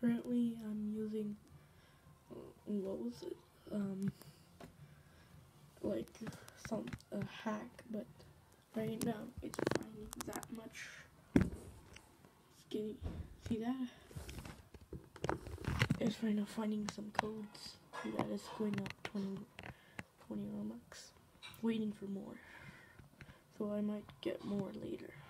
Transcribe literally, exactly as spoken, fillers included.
currently I'm using, what was it, um, like some, a hack, but right now it's finding that much skinny, see that? It's right now finding some codes, see that it's going up twenty, twenty Robux, waiting for more, so I might get more later.